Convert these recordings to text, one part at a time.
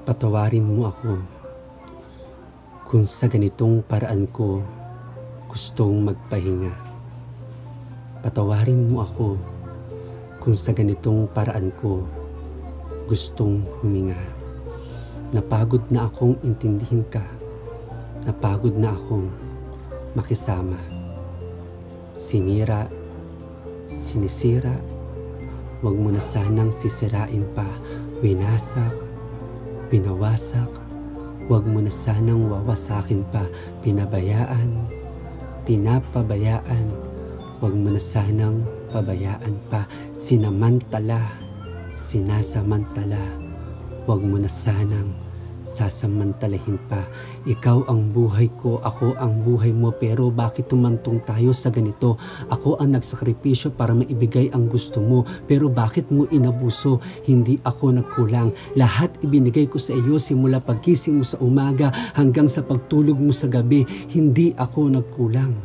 Patawarin mo ako kung sa ganitong paraan ko gustong magpahinga. Patawarin mo ako kung sa ganitong paraan ko gustong huminga. Napagod na akong intindihin ka. Napagod na akong makisama. Sinira, sinisira, wag mo na sanang sisirain pa. Winasak, pinawasak, wag mo na sanang wawasakin pa. Pinabayaan, pinapabayaan, wag mo na sanang pabayaan pa. Sinamantala, sinasamantala, wag mo na sanang sasamantalahin pa. Ikaw ang buhay ko, ako ang buhay mo, pero bakit tumantong tayo sa ganito? Ako ang nagsakripisyo para maibigay ang gusto mo, pero bakit mo inabuso? Hindi ako nagkulang. Lahat ibinigay ko sa iyo simula paggising mo sa umaga hanggang sa pagtulog mo sa gabi. Hindi ako nagkulang.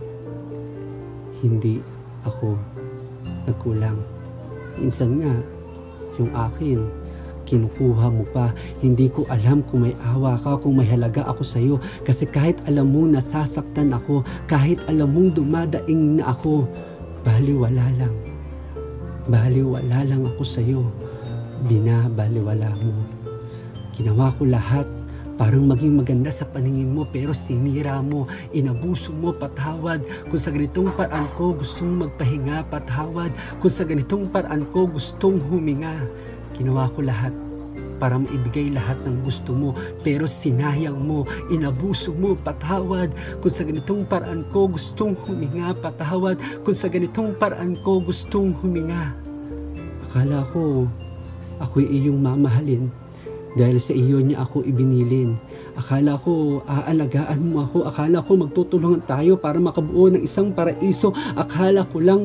Hindi ako nagkulang. Minsan nga, yung akin, kinukuha mo pa. Hindi ko alam kung may awa ka, kung may halaga ako sa iyo. Kasi kahit alam mong nasasaktan ako, kahit alam mong dumadaing na ako, baliwala lang. Baliwala lang ako sa iyo. Binabaliwala mo. Ginawa ko lahat parang maging maganda sa paningin mo, pero sinira mo, inabuso mo. Patawad kung sa ganitong paraan ko gustong magpahinga. Patawad kung sa ganitong paraan ko gustong huminga. Ginawa ko lahat para maibigay lahat ng gusto mo, pero sinayang mo, inabuso mo. Patawad kung sa ganitong paraan ko gustong huminga. Patawad kung sa ganitong paraan ko gustong huminga. Akala ko ako'y iyong mamahalin dahil sa iyo niya ako ibinilin. Akala ko aalagaan mo ako. Akala ko magtutulungan tayo para makabuo ng isang paraiso. Akala ko lang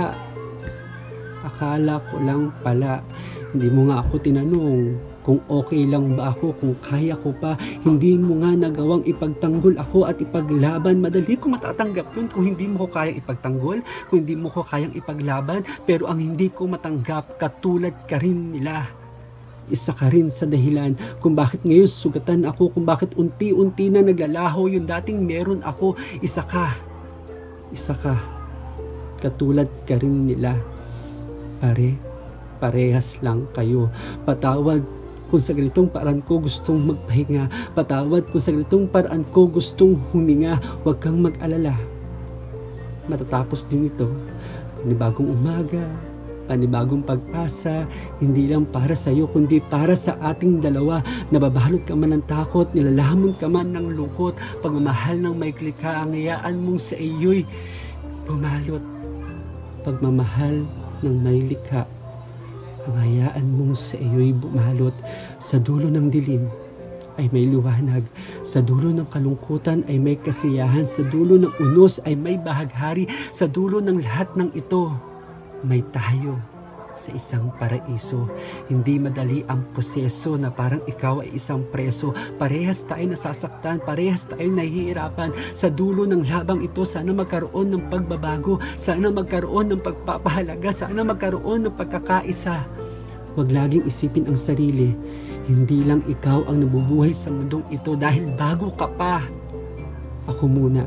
pala. Hindi mo nga ako tinanong kung okay lang ba ako, kung kaya ko pa. Hindi mo nga nagawang ipagtanggol ako at ipaglaban. Madali ko matatanggap yun kung hindi mo ko kayang ipagtanggol, kung hindi mo ko kayang ipaglaban. Pero ang hindi ko matanggap, katulad ka rin nila. Isa ka rin sa dahilan kung bakit ngayon sugatan ako, kung bakit unti-unti na naglalaho yung dating meron ako. Isa ka. Katulad ka rin nila. Parehas lang kayo. Patawad kung sa ganitong paraan ko gustong magpahinga. Patawad kung sa ganitong paraan ko gustong huminga. Huwag kang mag-alala. Matatapos din ito. Panibagong umaga, panibagong pag-asa, hindi lang para sa iyo kundi para sa ating dalawa. Nababalot ka man ng takot, nilalamon ka man ng lungkot, pagmamahal ng maikli ka, ang hayaan mong sa iyo'y bumalot. Pagmamahal ng may likha, ang hayaan mong sa iyo'y bumalot. Sa dulo ng dilim ay may liwanag. Sa dulo ng kalungkutan ay may kasiyahan. Sa dulo ng unos ay may bahaghari. Sa dulo ng lahat ng ito, may tayo sa isang paraiso. Hindi madali ang proseso na parang ikaw ay isang preso. Parehas tayo nasasaktan, parehas tayo nahihirapan. Sa dulo ng labang ito, sana magkaroon ng pagbabago, sana magkaroon ng pagpapahalaga, sana magkaroon ng pagkakaisa. Huwag laging isipin ang sarili. Hindi lang ikaw ang nabubuhay sa mundong ito dahil bago ka pa. Ako muna.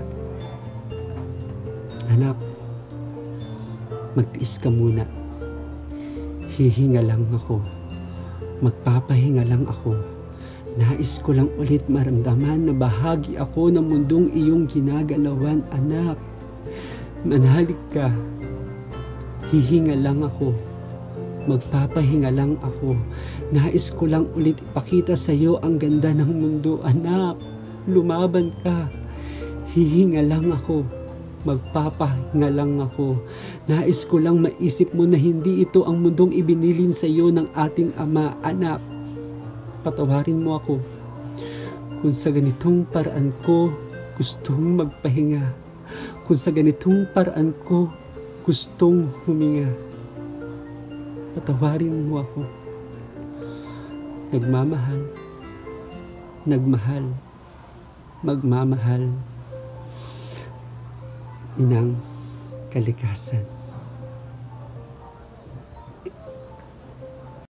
Anak, magtiis ka muna. Hihinga lang ako. Magpapahinga lang ako. Nais ko lang ulit maramdaman na bahagi ako ng mundong iyong ginagalawan, anak. Manalig ka. Hihinga lang ako. Magpapahinga lang ako. Nais ko lang ulit ipakita sa iyo ang ganda ng mundo, anak. Lumaban ka. Hihinga lang ako. Magpapahinga lang ako. Nais ko lang maisip mo na hindi ito ang mundong ibinilin sa iyo ng ating Ama, anak. Patawarin mo ako kung sa ganitong paraan ko gustong magpahinga. Kung sa ganitong paraan ko gustong huminga. Patawarin mo ako. Nagmamahal, magmamahal, Inang kalikasan.